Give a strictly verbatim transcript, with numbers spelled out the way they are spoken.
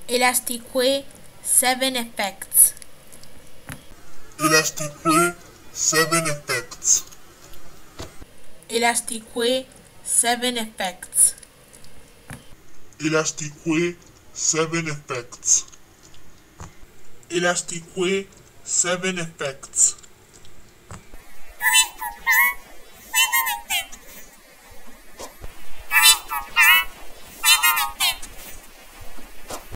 Elasticway seven Effects. Elasticway seven Effects. Elasticway seven Effects. Elasticway seven Effects. Elasticway seven Effects.